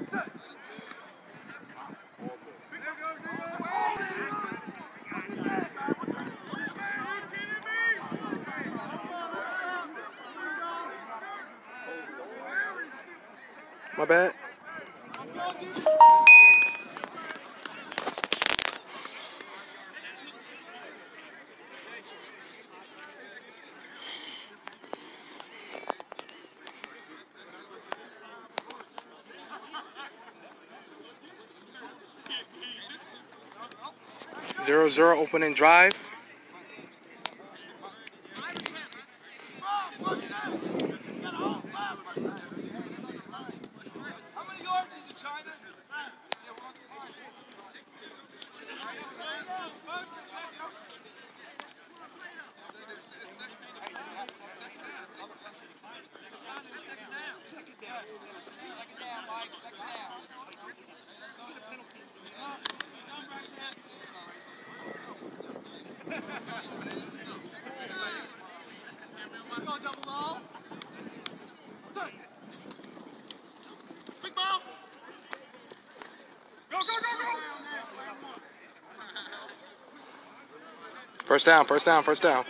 My bad. Zero zero opening drive. First down, first down, first down.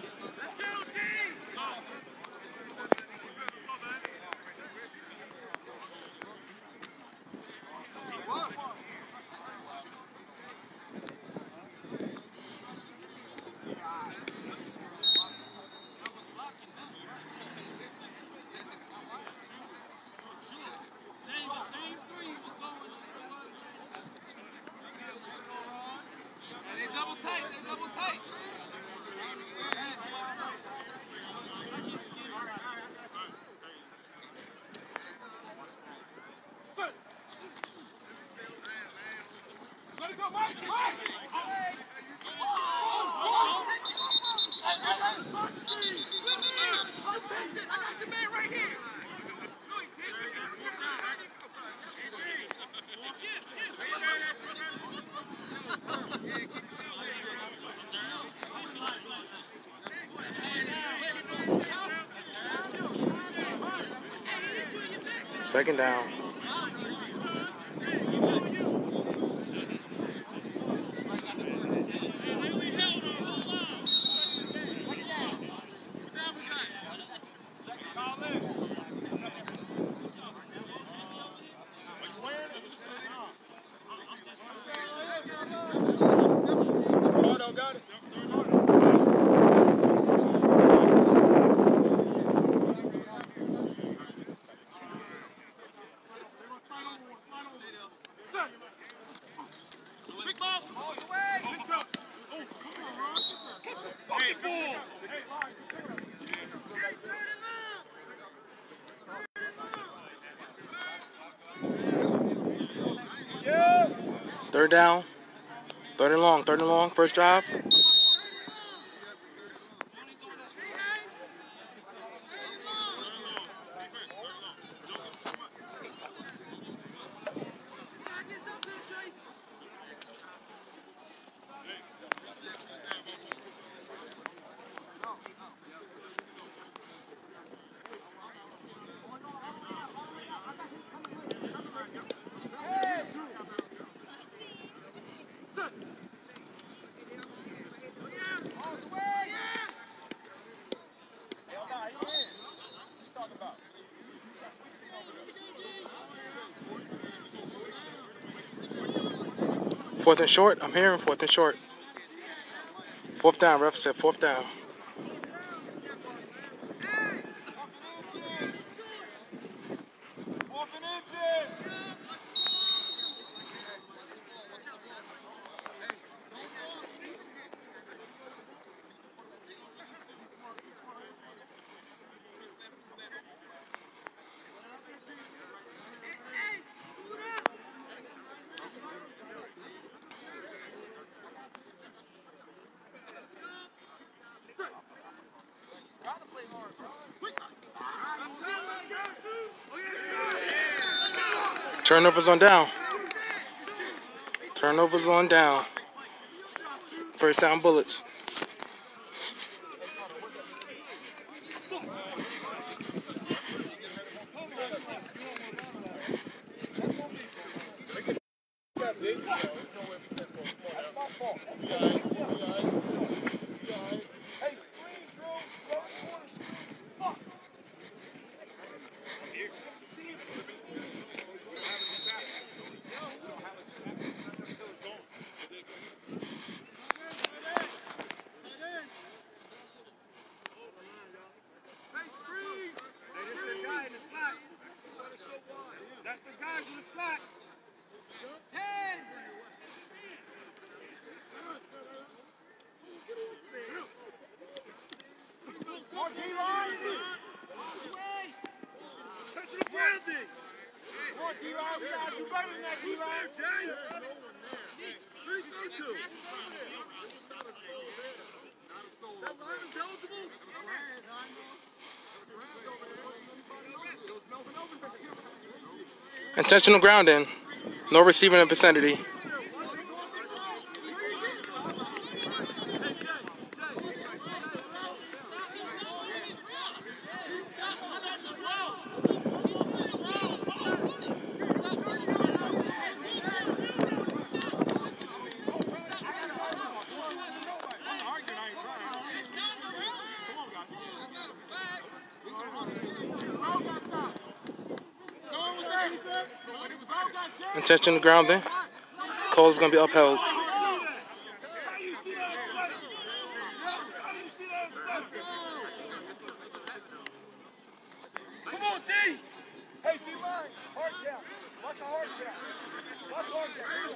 Second down. Third down. Third and long, first drive. Fourth and short. I'm hearing fourth and short. Fourth down. Ref said fourth down. Turnovers on down. Turnovers on down. First down bullets. Intentional grounding. No receiver in the vicinity. Intentional grounding. Cole is going to be upheld. Come on, D! Hey, D-line, hard down. Watch the hard down. Watch hard down.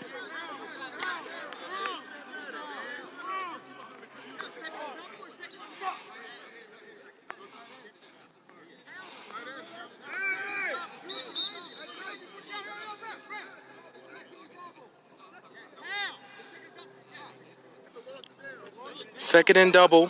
Second and double.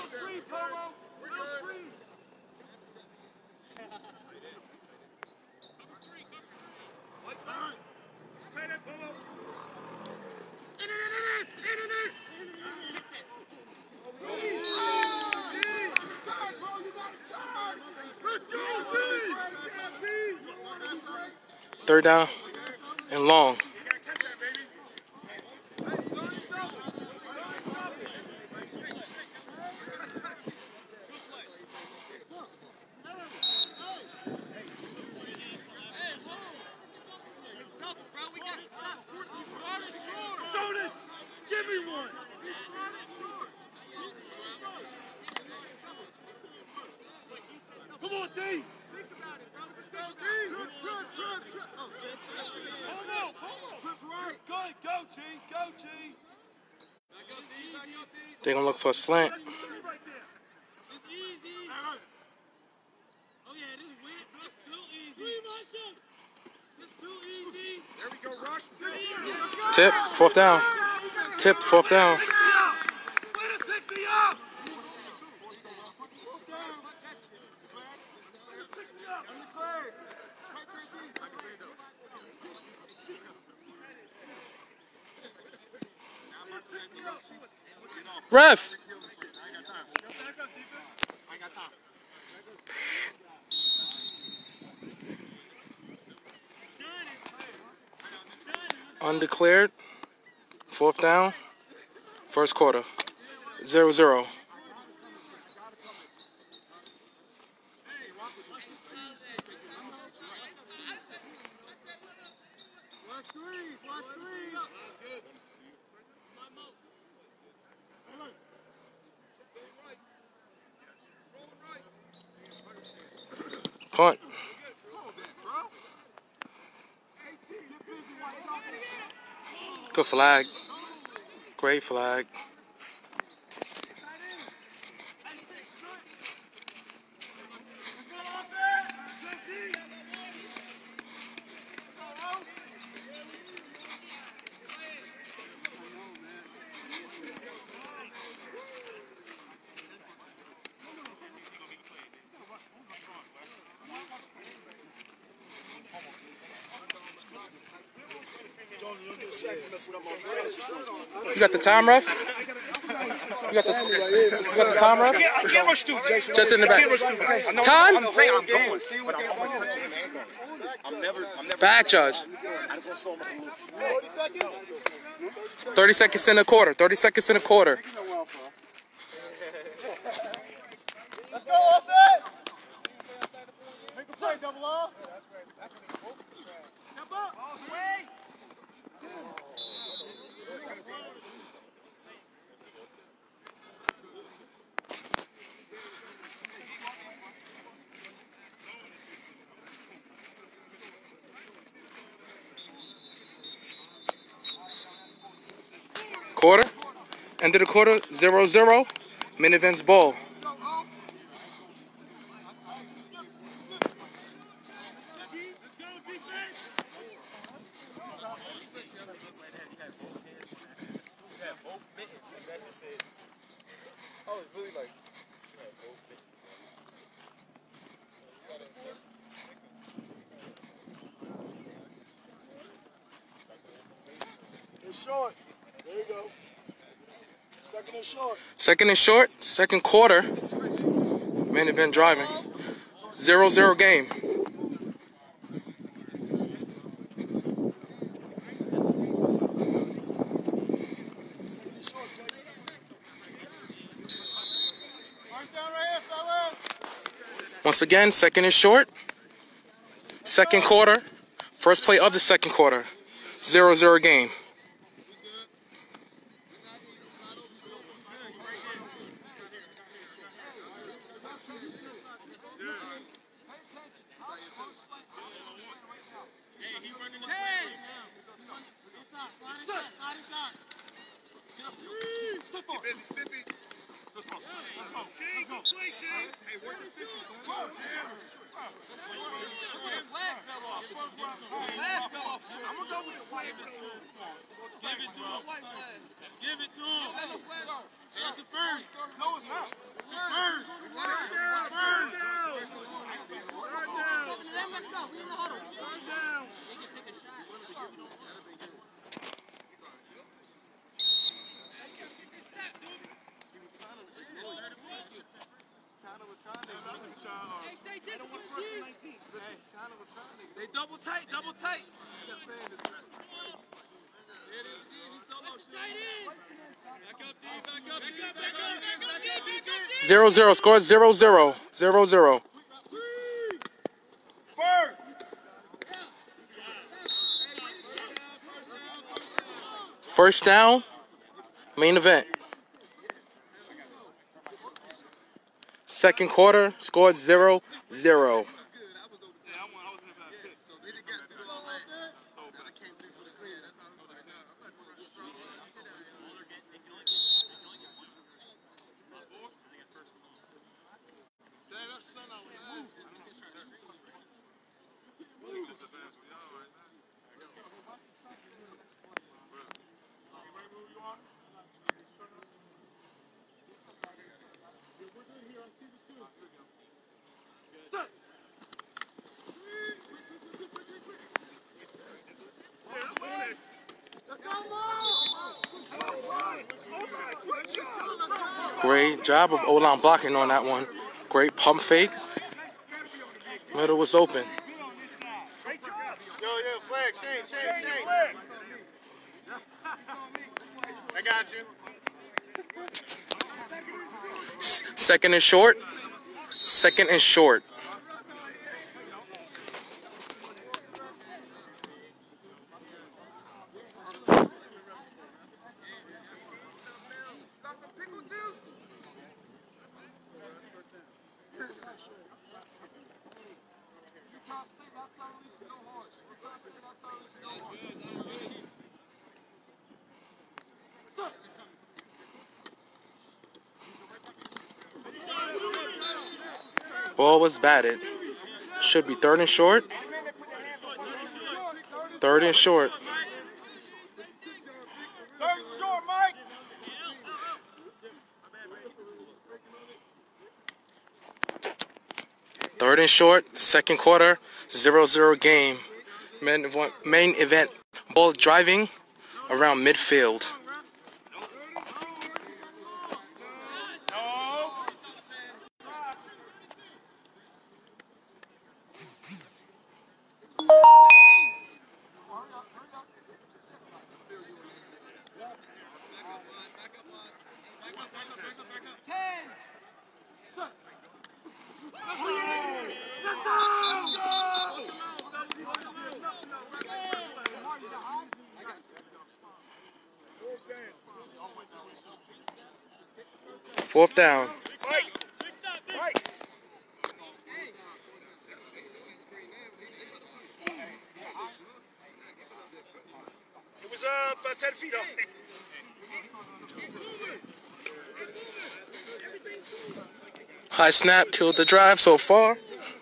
Third down and long. Give me one. Come on, D. They're going to look for a slant. Tip, fourth down. Tip, fourth down. Ref. Undeclared. Fourth down. First quarter. 0-0. Punt. Good flag. Great flag. You got the time, ref? You got the time, ref? I can't rush two, Jason. Just in the back. Time? I'm saying I'm going, but I'm never. Bad judge. I just want to show my 30 seconds in a quarter. 30 seconds in a quarter. Let's go, offense! Make a play, double off. Jump up. Wait. Quarter. End of the quarter. 0-0. Minivens ball. short. There you go. Second and short. Second and short, second quarter. Main event driving. 0-0 game. Once again, second and short. Second quarter. First play of the second quarter. 0-0 game. Give it to him. It's a first. No, it's not. It's a first. Let's go. We in the huddle. They can take a shot. They double tight, double tight. 0-0, score 0-0. 0-0. First down, main event. Second quarter, scored 0-0. Great job of O-line blocking on that one. Great pump fake. Middle was open. Yo, flag, Shane. I got you. Second and short. Second and short. Ball was batted. Should be third and short. Third and short. Mike. Third and short. Second quarter. 0-0 game. Main event. Ball driving around midfield. Fourth down. It was about 10 feet off. High snap killed the drive so far.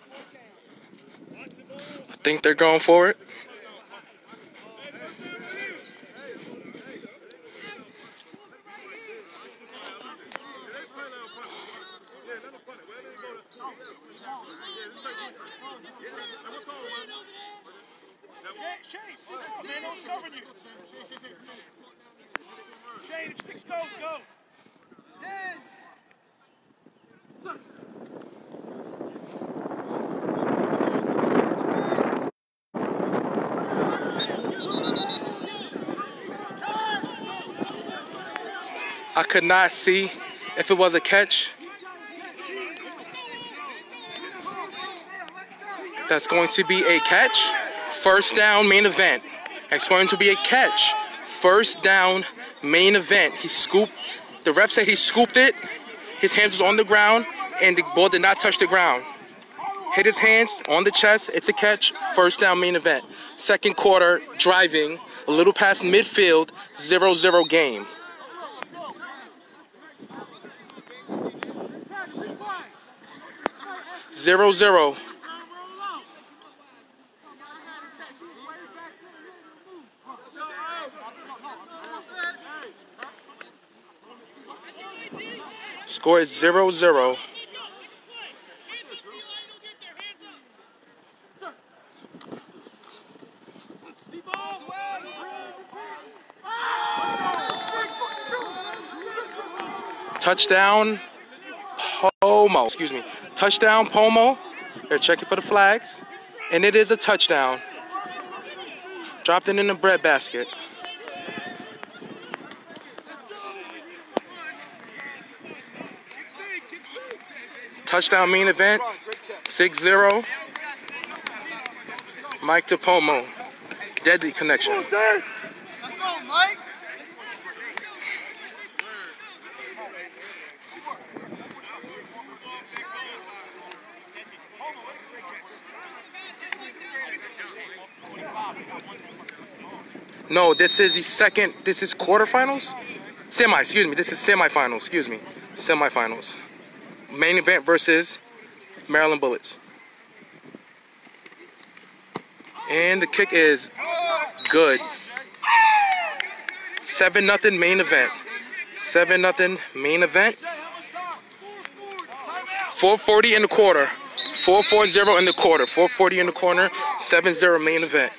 I think they're going for it. Shane, if 6 goes, go. 10. I could not see if it was a catch. That's going to be a catch. First down, main event. It's going to be a catch. First down, main event. He scooped. The ref said he scooped it. His hands was on the ground, and the ball did not touch the ground. Hit his hands on the chest. It's a catch. First down, main event. Second quarter, driving. A little past midfield. 0-0 game. Zero, zero. Score is 0-0. Touchdown, Pomo. Excuse me. Touchdown, Pomo. They're checking for the flags. And it is a touchdown. Dropped it in the bread basket. Touchdown, main event. 6-0. Mike to Pomo. Deadly connection. No, this is the second. This is quarterfinals? Excuse me. This is semifinals. Excuse me. Semifinals. Main event versus Maryland Bullets. And the kick is good. 7-0 main event. 7-0 main event. 4:40 in the quarter. 4:40 in the quarter. 4:40 in the corner. 7-0 main event.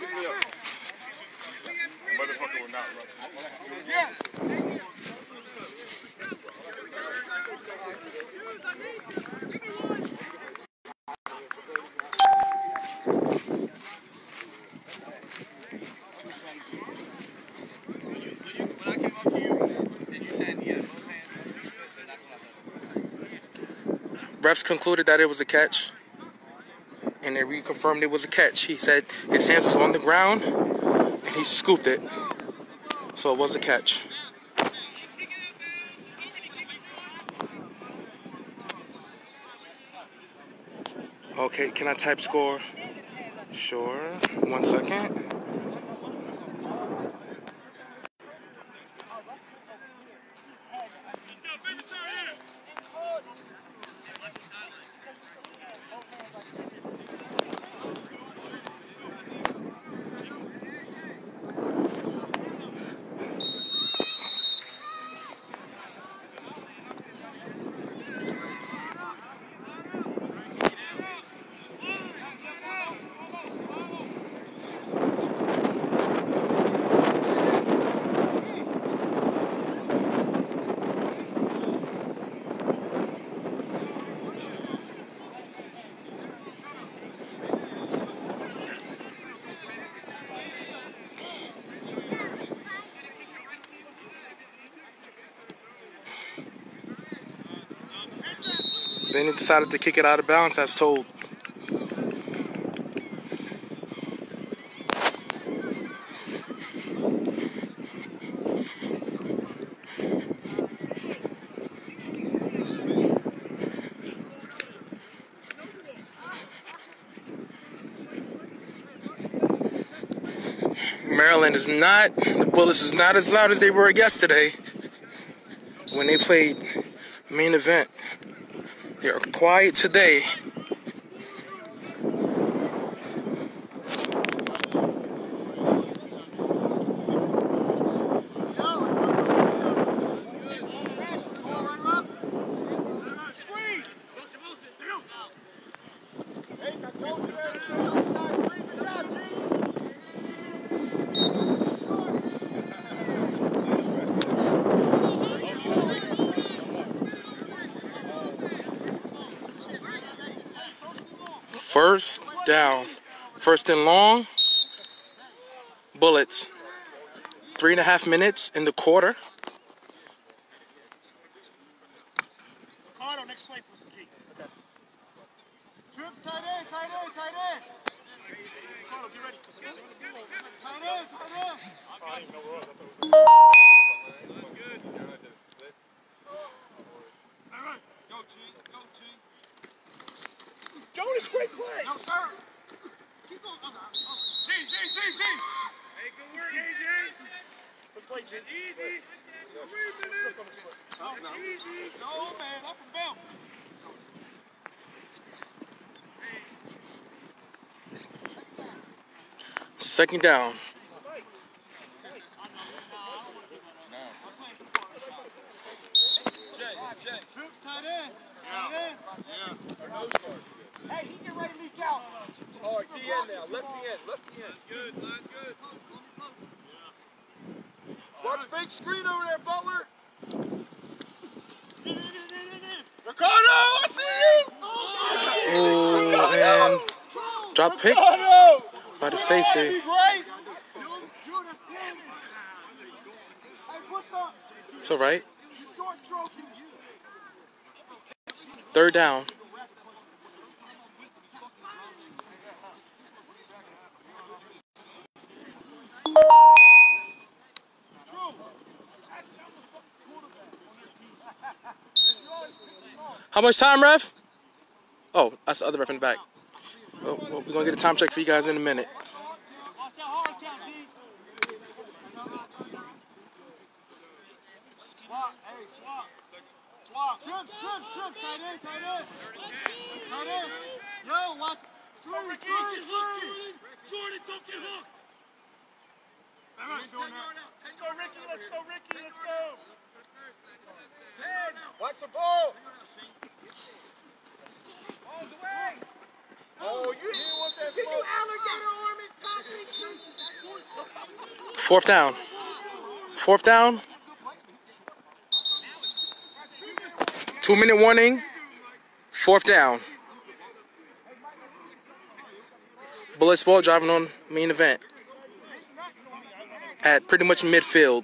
Refs concluded that it was a catch, and they reconfirmed it was a catch. He said his hands was on the ground, and he scooped it, so it was a catch. Okay, can I type score? Sure. 1 second. Then he decided to kick it out of bounds as told. Maryland is not, the Bullets is not as loud as they were yesterday when they played main event. They are quiet today. First down. First and long. Bullets. 3.5 minutes in the quarter. Ricardo, next play for G. Okay. Trips, tight end, tight end, tight end. Ricardo, get ready. Tight end, tight end. I didn't know where I was. Good. All right. Go, G. Go, G. Jonas, great play. No, sir. Keep going. G. Hey, good work, AJ. Good play, G. Easy. 3 minutes. No, easy. No, man. Up and down. Second down. Jay. Troops, tight end. Tight end. Yeah. Our nose guard. Hey, he get ready to leak out. All right, DN now. Left DN. Good, line good. Watch fake screen over there, Butler. Ricardo, I see you. Oh, and drop pick by the safety. It's all right. Third down. How much time, ref? Oh, that's the other ref in the back. Oh, well, we're going to get a time check for you guys in a minute. Swap. Trips, tight end. Tight end. Yo, watch. Screen. Jordan, don't get hooked. Let's go, Ricky. Watch the ball. Ball's away. Oh, you didn't want that smoke. Did you alligator arm it? Fourth down. 2-minute warning. Fourth down. Bullet Sport driving on main event at pretty much midfield.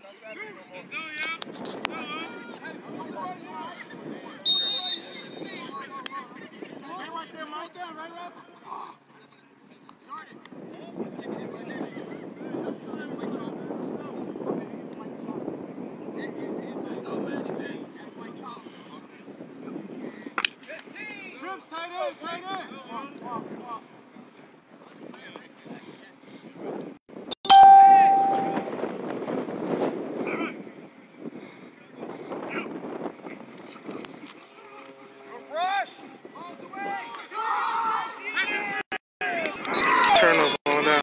Tight end. Turnover on down.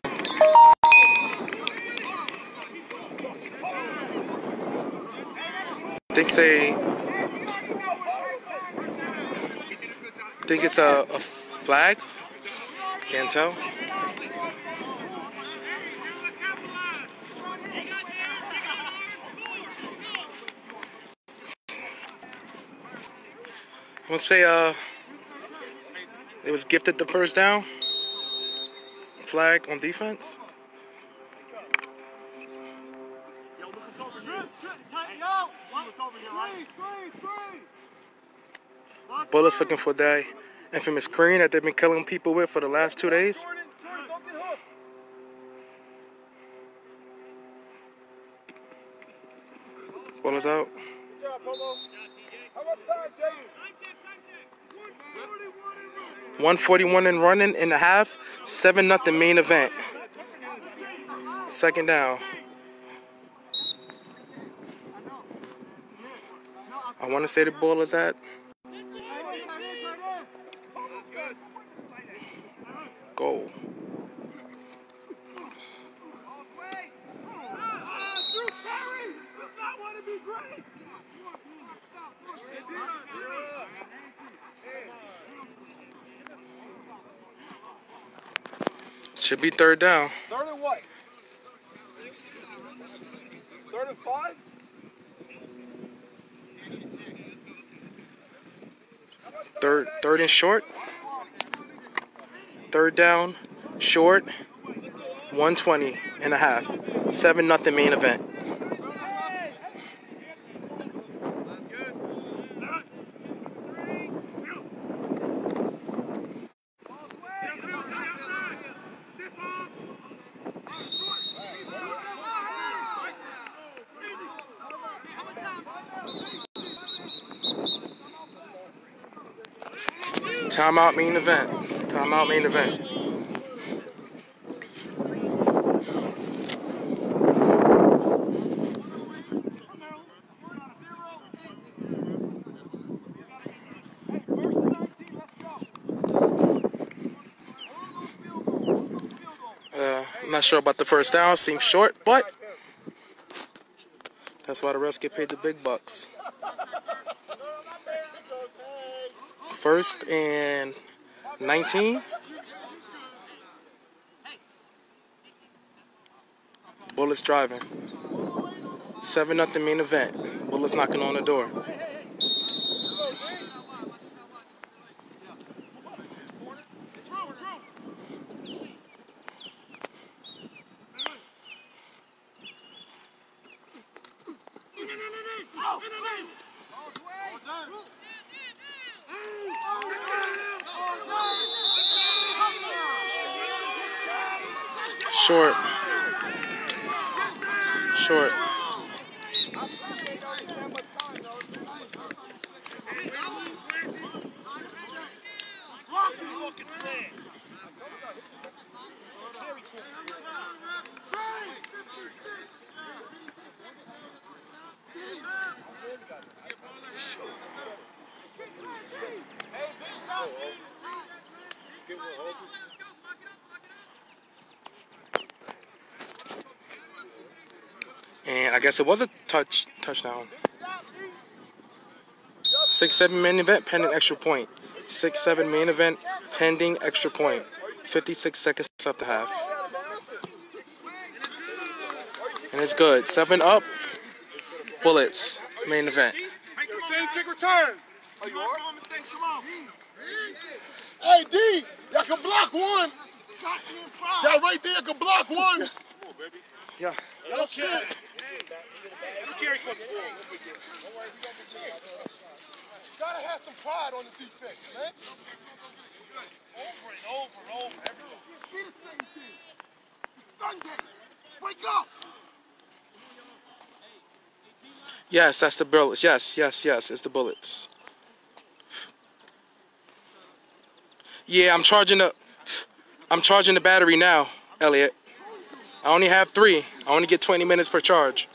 Think it's a flag. Can't tell. I'm gonna say it was gifted the first down. Flag on defense. Bullets looking for that infamous screen that they've been killing people with for the last 2 days. Bullets out. 1:41 and running in the half. 7-0 main event. Second down. I want to say the ball is at goal. Should be third down. Third and what? Third and 5? Third and short. Third down, short, 120 and a half. 7-0 main event. Timeout main event. Timeout main event. I'm not sure about the first down. Seems short, but that's why the refs get paid the big bucks. 1st and 19. Bullets driving. 7-0 main event. Bullets knocking on the door. Short. Short. And I guess it was a touchdown. 6-7 main event, pending extra point. 6-7 main event, pending extra point. 56 seconds left to half. And it's good. 7 up. Bullets. Main event. Same kick return. Hey, D, y'all can block one. Y'all right there can block one. Yeah. No shit. Gotta have some pride on the defense, man. Over and over and over. Be the same thing. It's Sunday. Wake up. Yes, that's the bullets. Yes, it's the bullets. Yeah, I'm charging the battery now, Elliot. I only have 3. I only get 20 minutes per charge.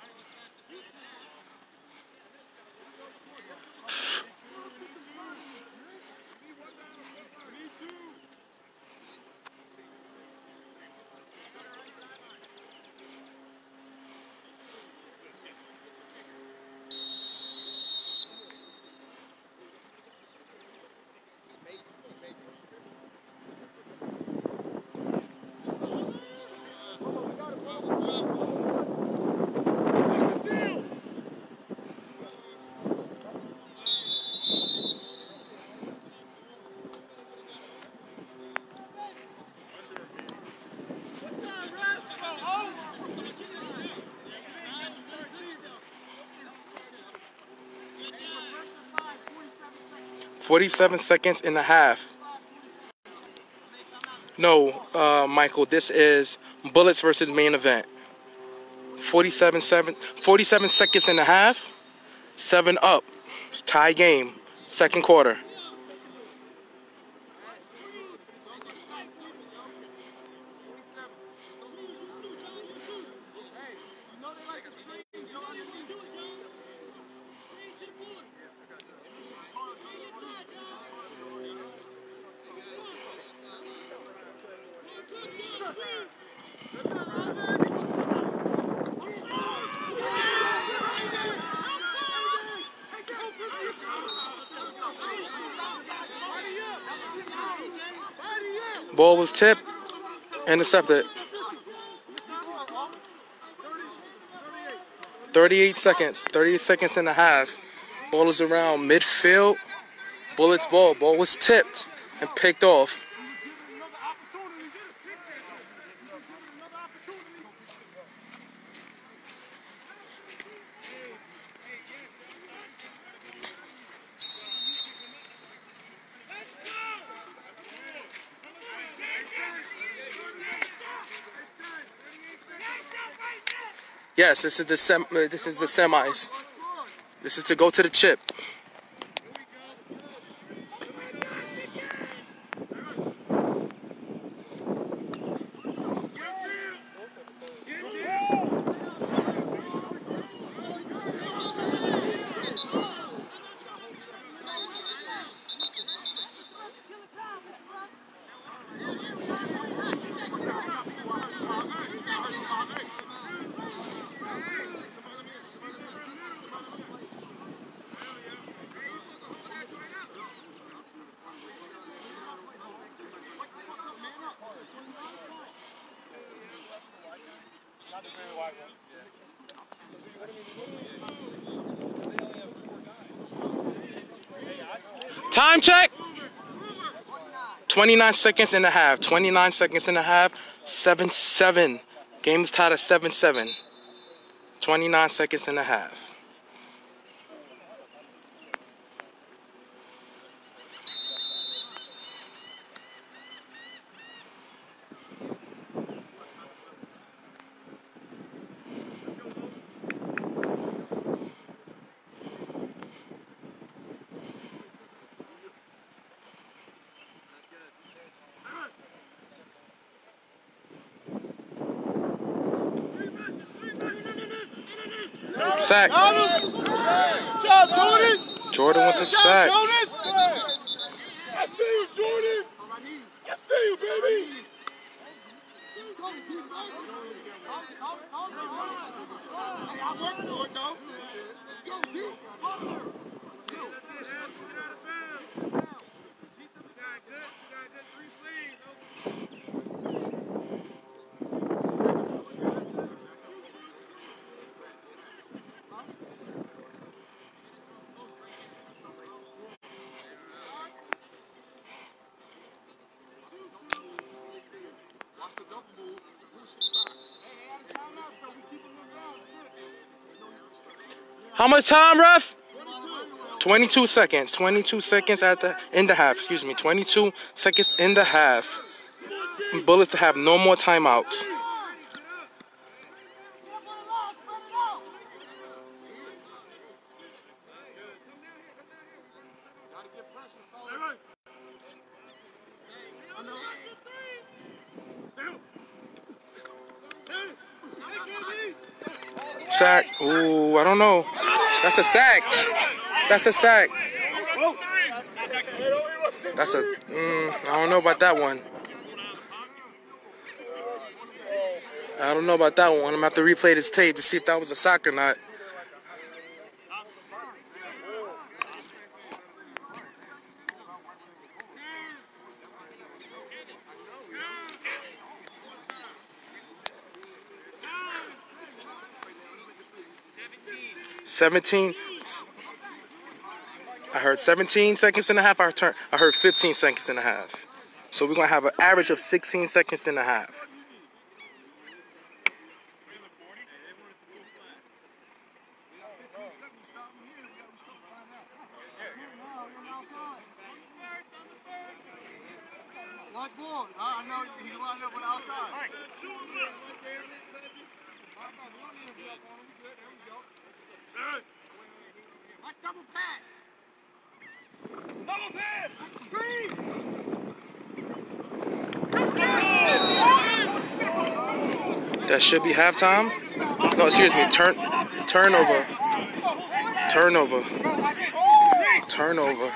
$47 seconds and a half. No, Michael, this is bullets versus main event. 47 seconds and a half. 7 up. It's tie game. Second quarter. Ball was tipped, intercepted. 38 seconds and a half. Ball is around midfield. Bullets ball. Ball was tipped and picked off. Yes, this is the semis. This is to go to the chip. Time check. 29 seconds and a half. 29 seconds and a half. 7-7. Game is tied at 7-7. 29 seconds and a half. Sack. Good job, Jordan. Jordan with the sack. Jonas. I see you, Jordan. I see you, baby. Hey, I worked for it, though. Let's go, dude. How much time, ref? 22 seconds. 22 seconds in the half. Excuse me. 22 seconds in the half. Bullets to have no more timeouts. Sack. Ooh, I don't know. That's a sack. That's a sack. That's a. I don't know about that one. I don't know about that one. I'm gonna have to replay this tape to see if that was a sack or not. I heard 17 seconds and a half. I heard 15 seconds and a half. So we're gonna have an average of 16 seconds and a half. Watch ball. I know he's lined up on the outside. Watch double pass. Double pass. That should be halftime. No, excuse me. Turnover. Turnover. Turnover.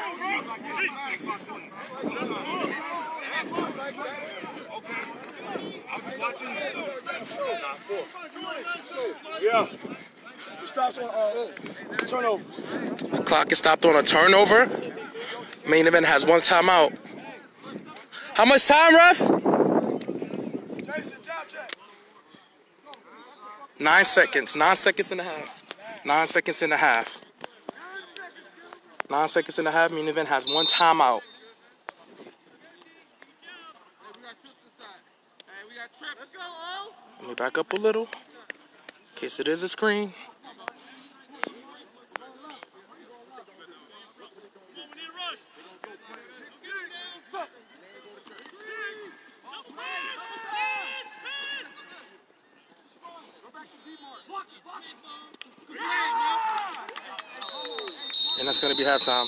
Yeah. It stops on turnover. Clock is stopped on a turnover. Main event has one timeout. How much time, ref? 9 seconds. 9 seconds and a half. 9 seconds and a half. 9 seconds and a half. Main event has one timeout. Let me back up a little, in case it is a screen. And that's going to be halftime.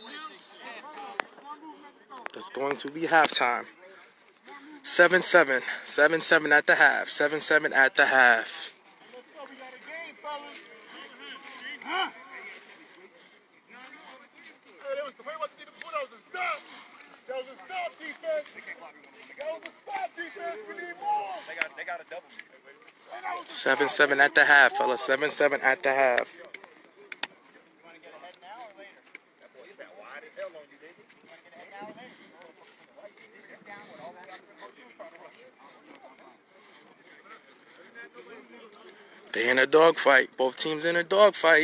That's going to be halftime. 7-7. 7-7 at the half. 7-7 at the half. That was a stop defense. That was a stop defense. We need more. They got a double. 7-7 at the half, fellas. 7-7 at the half. They in a dogfight. Both teams in a dogfight.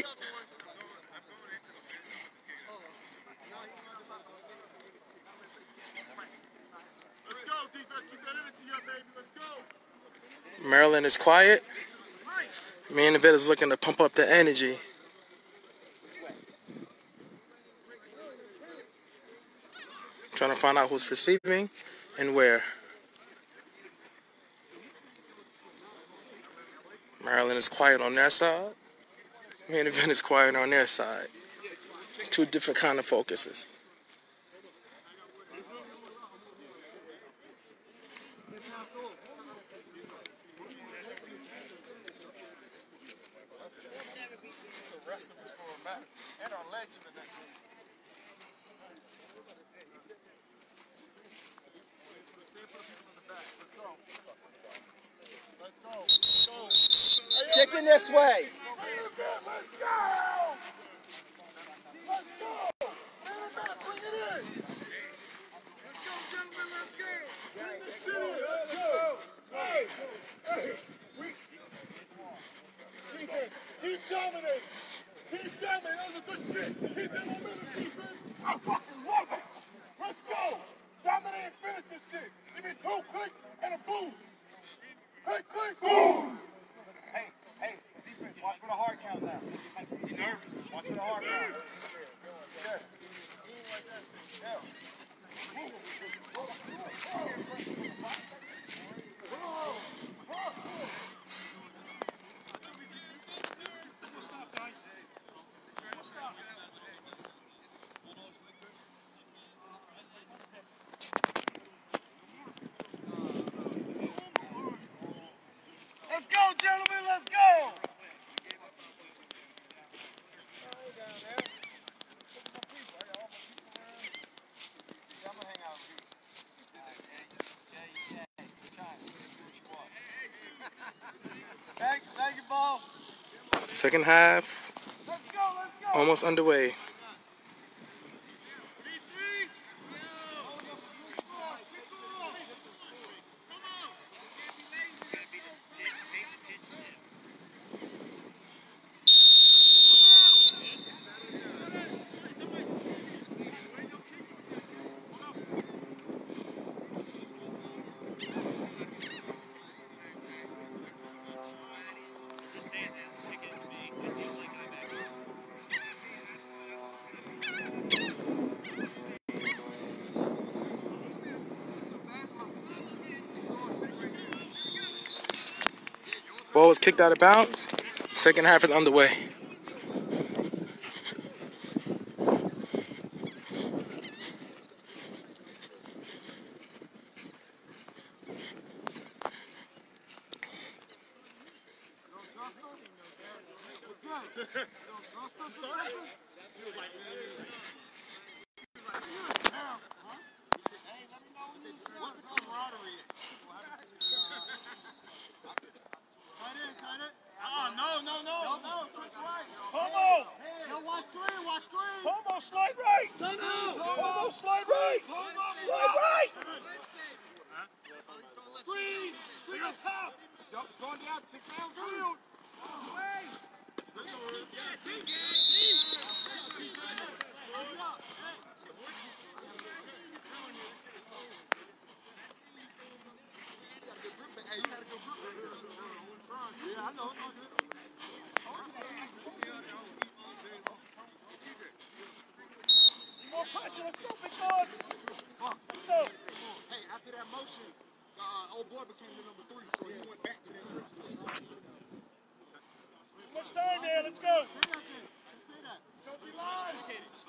Let's go, defense. Keep that energy up, baby. Let's go. Maryland is quiet. Main event is looking to pump up the energy. Trying to find out who's receiving and where. Maryland is quiet on their side. Main event is quiet on their side. Two different kind of focuses. And our legs for the next one. Let's go. Chicken this way. Let's go. Bring it in. Let's go, gentlemen. Let's go. Bring this in. Let's go. Hey. Defense. Keep dominating. Keep dominating. That was a good shit. Keep that momentum, defense. I fucking love it. Let's go. Dominate and finish this shit. Give me 2 clicks and a boom. Click, boom. Hey, defense, watch for the hard count now. Be nervous. Watch for the hard count. Sure. Let's go, gentlemen. Let's go. Thank you, Ball. Second half Let's go. almost underway. Ball was kicked out of bounds. Second half is underway. Let's go. Don't be lying.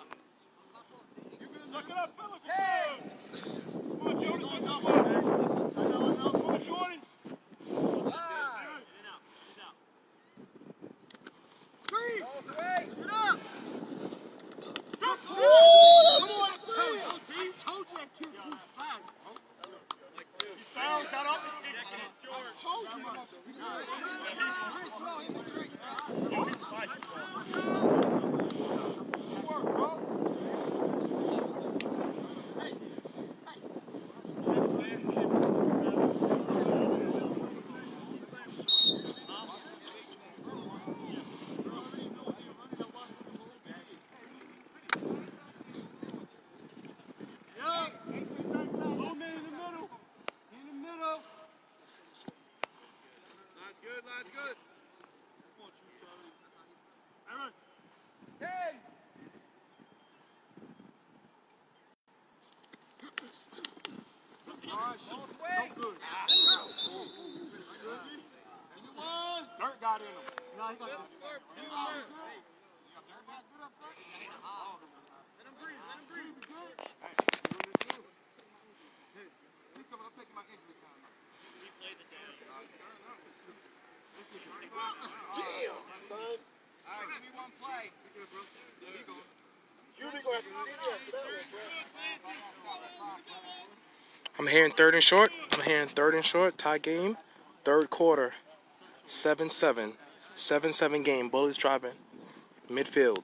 Suck it up, fellas. Come on, Jonas. Come on, Jordan. Three. Get up. I told you that kid was fast. Foul, got up. I told you. Teamwork, bro. That's good. Come on, shoot, Charlie. Aaron. 10. All right, shoot. No good. Dirt got in him. No, he got that. Let him breathe. Let him breathe. Hey, I'm taking my injury time. He played the down. Damn, son. All right, give me one play. You be going to see I'm hearing third and short. Tie game. Third quarter. 7-7. 7-7 game. Bullets driving. Midfield.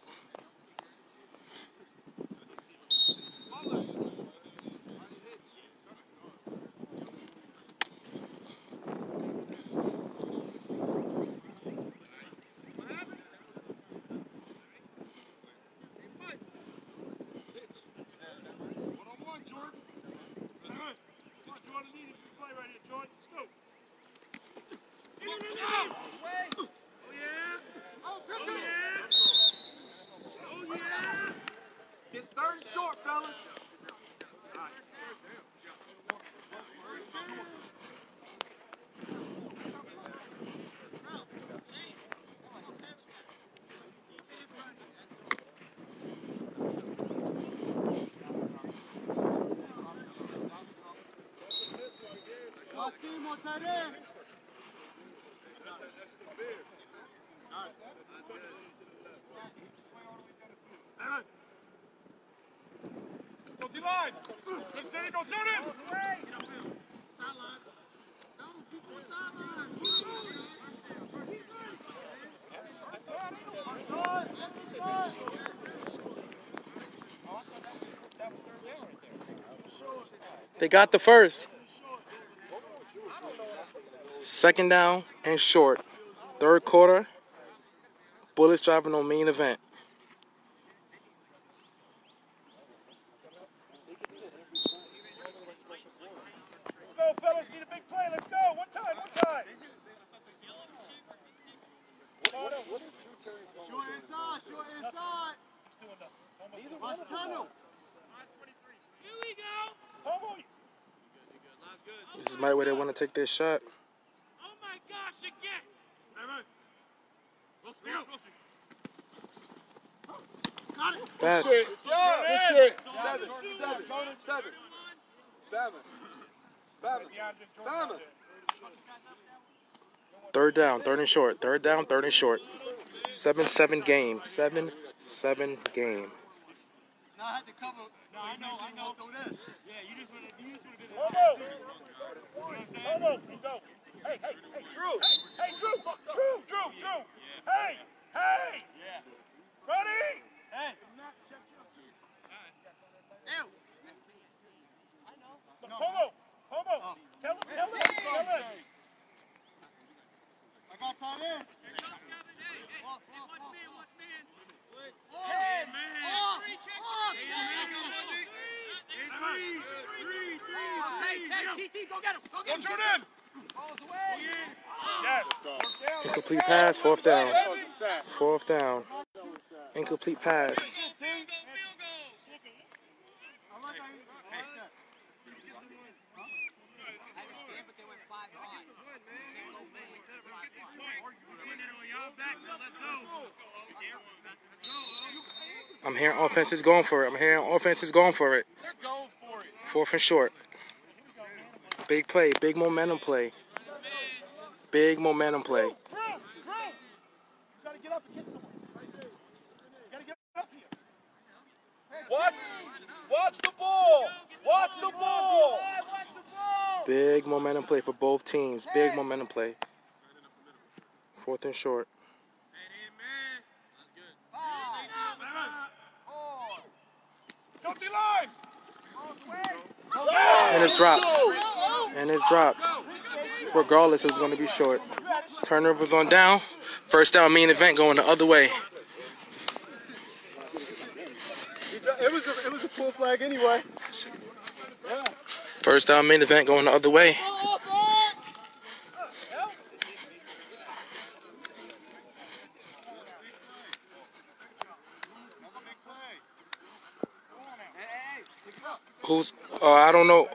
It's third and short, fellas. What's that in? Go D-line! Steady, go shoot him! Sideline. No, keep the sideline. They got the first. Second down and short. Third quarter. Bullets driving on main event. Let's go, fellas. Need a big play. Let's go. One time. Short inside. Watch the tunnel. Here we go. This is right where they want to take their shot. Oh my gosh, again. Got it. Bad. Good shit. 7. Third down, third and short. 7-7 game. 7-7 game. Now I had to cover. No, I know. Throw this. Yeah, you just want to do this. Homo. Go. Hey, Drew. Hey, Drew. Hey. Yeah. Ready? Hey. Ew. I know. Homo. Tell him. I got that in. Watch man. Hey, man. Three. TT, go get him. Go him. Balls away. Yes. Incomplete pass, fourth down. Incomplete pass. Let's go. I'm hearing offense is going for it. I'm hearing offense is going for it. They're going for it. 4th and short. Big play. Big momentum play. Big momentum play. You gotta get up and get someone. You gotta get up here. Watch the ball. Watch the ball. Big momentum play for both teams. Big momentum play. 4th and short. And it's dropped. And it's dropped. Regardless, it was going to be short. Turnovers on down. 1st down main event going the other way. It was a full flag anyway. Yeah. 1st down main event going the other way. Who's, I don't know,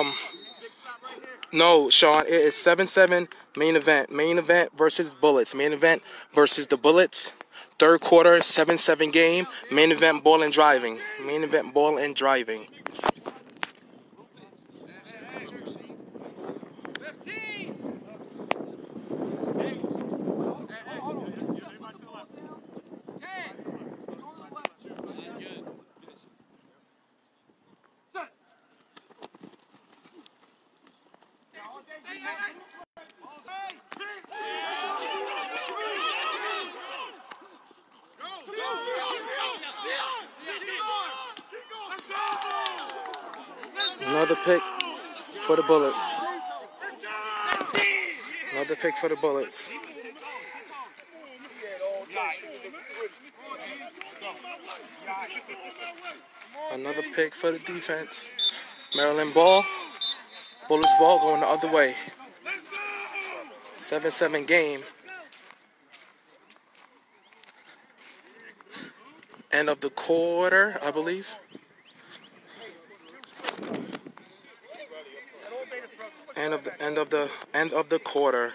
no, Sean, it is 7-7 main event. Main event versus Bullets. Main event versus the Bullets. 3rd quarter, 7-7 game. Main event, ball and driving. Main event, ball and driving. Another pick for the Bullets. Another pick for the Bullets. Another pick for the defense. Maryland ball. Bullets ball going the other way. 7-7 game. End of the quarter, I believe. End of the quarter.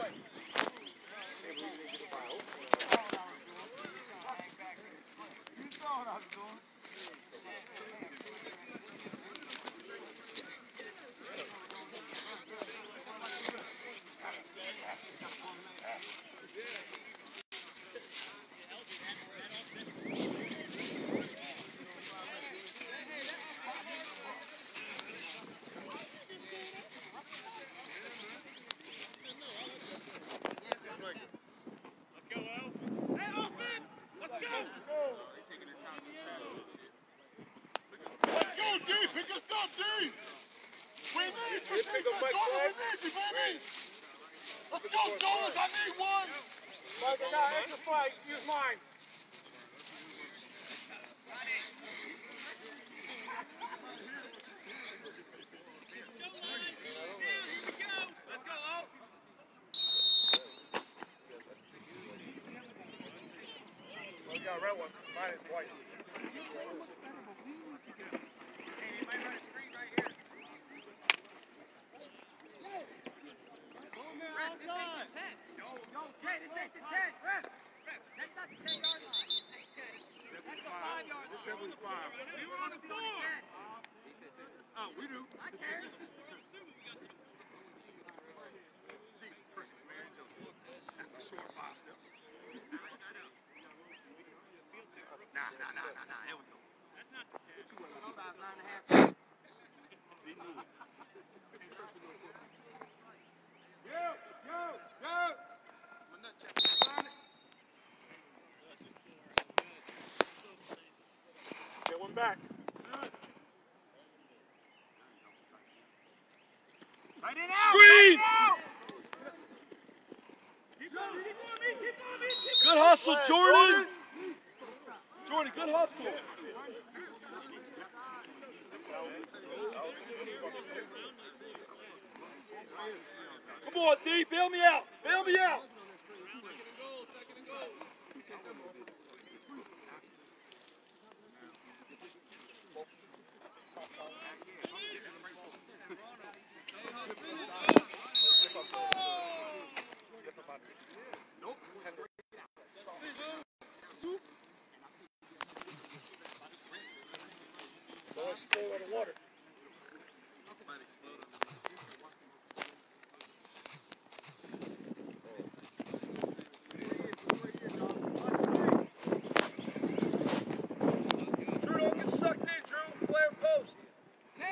Let's go, Jones! I need one! Mike, I got extra flag. Use mine. Oh, you got a red one. Mine is white. Hey, you might run a screen right here. Ref, this ain't the 10. No, Jay, this ain't the 10. Ref, that's not the 10-yard line. That's the 5-yard line. It's definitely 5. We were on the 4. Oh, we do. I care. Jesus Christ, man. That's a short 5 step. Nah. There we go. That's not the 10. 5, 9.5. Yo! Get one back. Right it out! Screen! Keep going, me! Good hustle, Jordan! Jordan, good hustle. Come on, D, bail me out. explode on the water. Drew, don't get sucked in, Drew. Flare post. 10.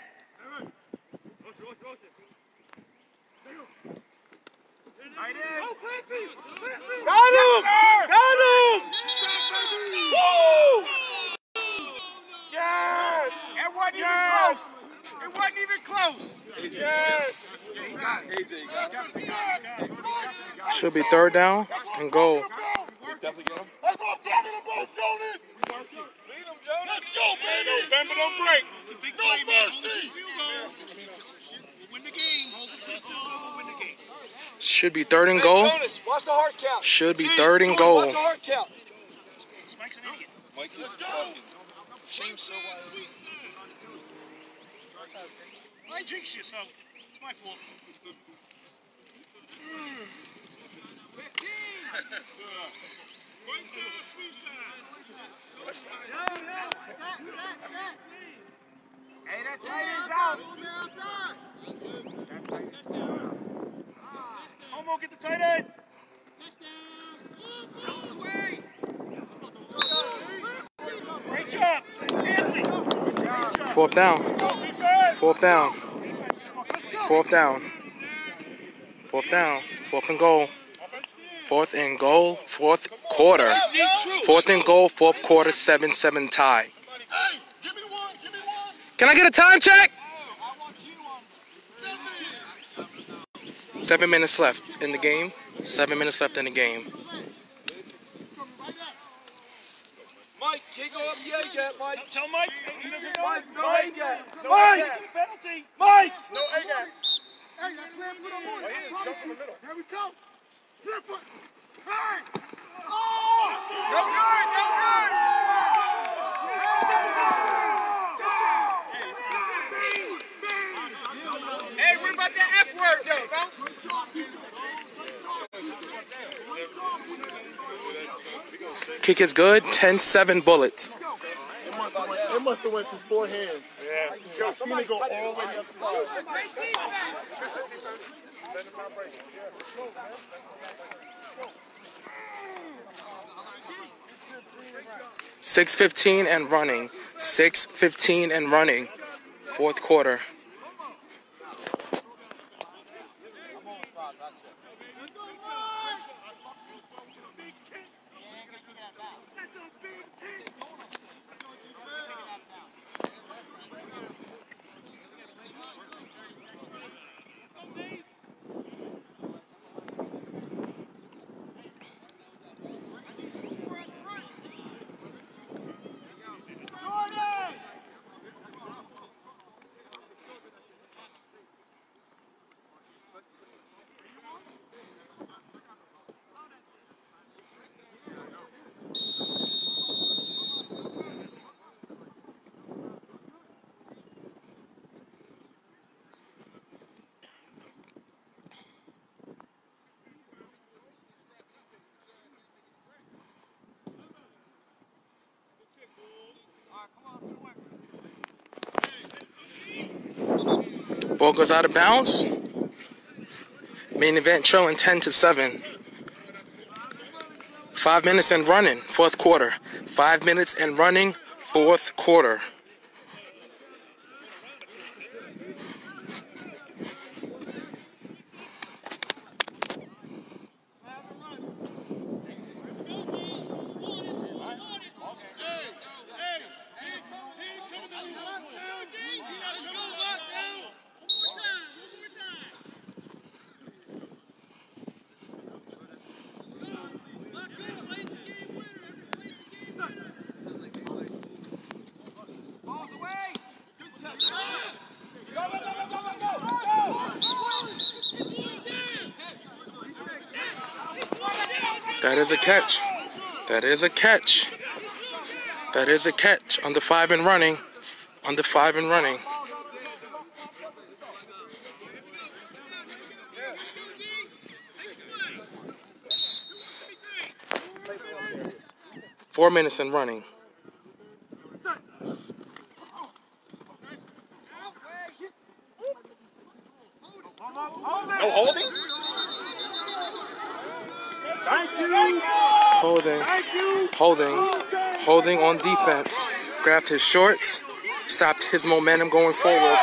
Right in. Got him! Got him! Woo! Yes! It wasn't even close. It wasn't even close. Yes! Should be third down and goal. Let's go, baby! November don't break. No mercy. Win the game. Win the game. Should be third and goal. Jonas, watch the heart count. Should be third and goal. Watch the heart count. Mike's an idiot. Mike is fucking. Shame so I jinxed you, so it's my fault. 15. Hey, that tight end's out. Homo, get the tight end. Great job. Anthony. Fourth down. Fourth down. Fourth down. Fourth down. Fourth and goal. Fourth and goal. Fourth quarter. Fourth and goal. Fourth quarter. 7-7 tie. Hey, give me one. Can I get a time check? 7 minutes left in the game. 7 minutes left in the game. Mike, can't go up yet, Mike. Tell Mike. He doesn't know. Mike, no A gap. Mike! Penalty. Mike! No A gap. Hey, that plan put him on. He is. Jump in the middle. Here we go. Flip it. Hey! Oh! No good! No good! Hey, what about that F word, though, bro? Kick is good. 10-7 bullets. It must have went through 4 hands. Yeah. Yo, somebody go all the way up to the ball. 6:15 and running. 6:15 and running. Fourth quarter. Ball goes out of bounds. Main event trailing 10-7. 5 minutes and running, fourth quarter. 5 minutes and running, fourth quarter. That is a catch. That is a catch. That is a catch. Under 5 and running. Under 5 and running. Four minutes and running. holding on defense. Grabbed his shorts, stopped his momentum going forward.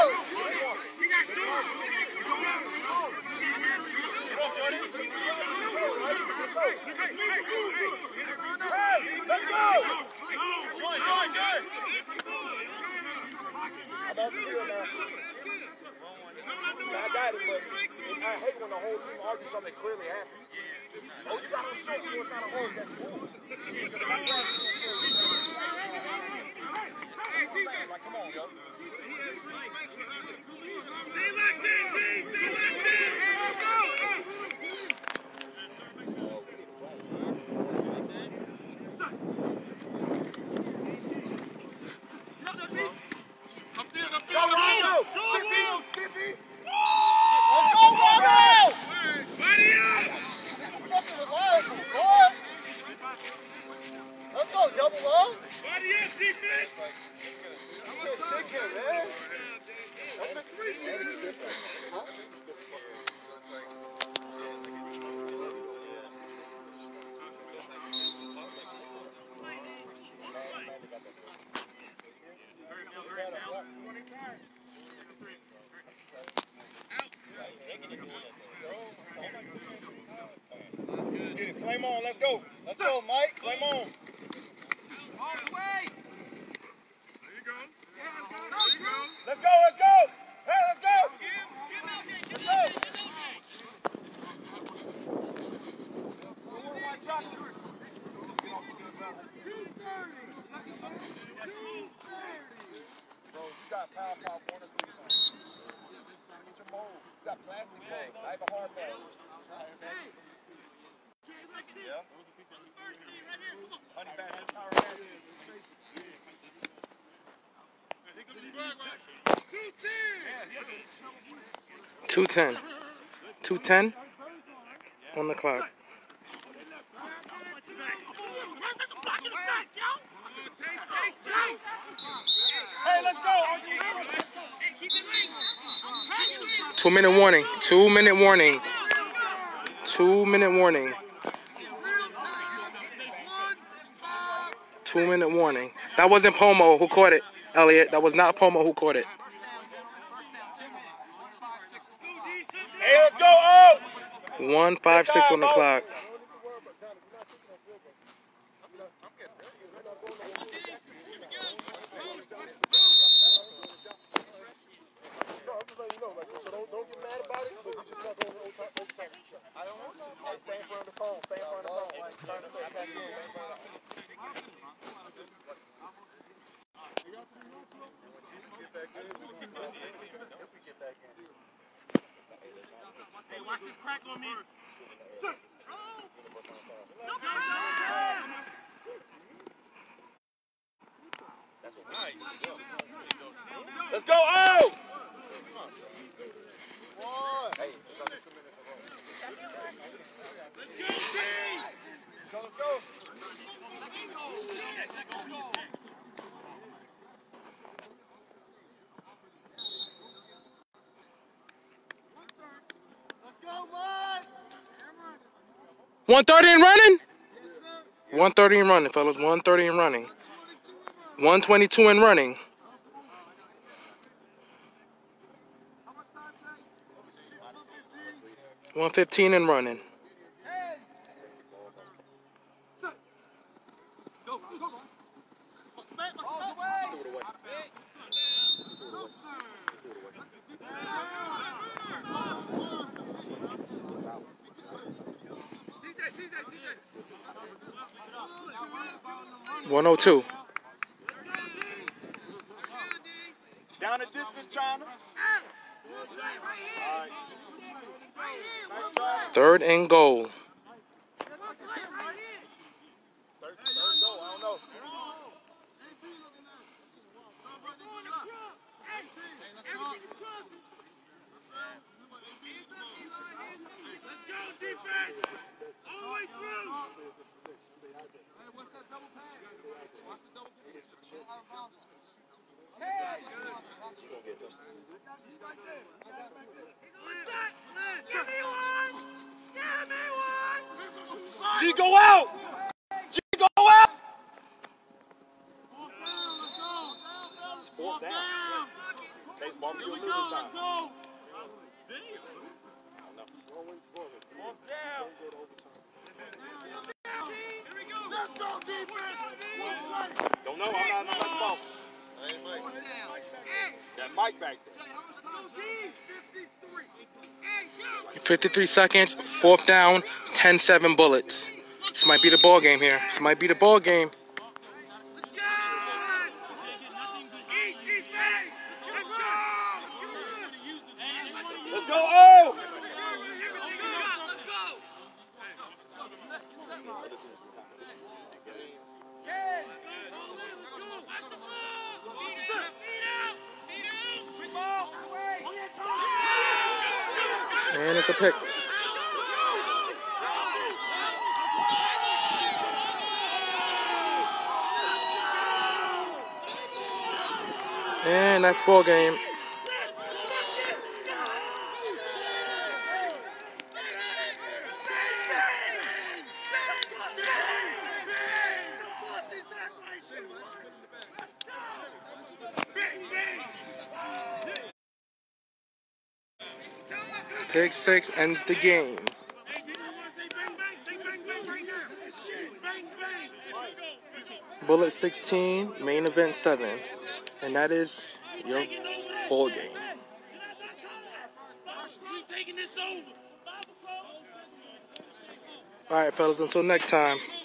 I got it, but I hate when the whole team argues something clearly happened. Oh, you got to show me what's not a hold. That's cool. Like, come on, yo. Stay like that, D. Stay like that. Go, Rondo! Go, Stiffy! Let's go, Rondo! Buddy up! Let's go, double up! Buddy up, defense! I'm gonna stick him, man. That's the 3 teams. Huh? 20 times. Let's get it. Flame on. Let's go. Let's go, Mike. Flame on. All the way. There you go. There you go. Let's go. Let's go. Hey, let's go. Let's go. 230. Bro, you got power 1 or 3 times. Get your mold. You got plastic mold. I have a hard ball. Yeah. Honey badger, power badger. 2:10. 2:10 on the clock. Hey, let's go. 2-minute warning. 2-minute warning. 2-minute warning. 2-minute warning. That wasn't Pomo who caught it, Elliot. That was not Pomo who caught it. Hey, let's go. Oh! 1:56 on the clock. Don't get mad about it, but you just not going to I don't know. Hey, stay in front of the phone. Stay in front of the phone. Turn the switch back in. Hey, watch this crack on me. Let's go. Oh! Hey, Let's go. Let's go, Mike. 1:30 and running? 1:30 and running, fellas. 1:30 and running. 1:22 and running. 1:15 and running. DJ. 102. Down the distance, China. Third and goal. G, go out! Mark Here your we losing go, time. let's go. Let's go, defense. One play. Don't know. I'm not the boss. That mic back there. 53 seconds, 4th down, 10-7 Bullets. This might be the ball game here. This might be the ball game. Let's go, oh! And it's a pick. And that's ball game. Pick 6 ends the game. Bullet 16, main event 7. And that is your ball game. Alright, fellas, until next time.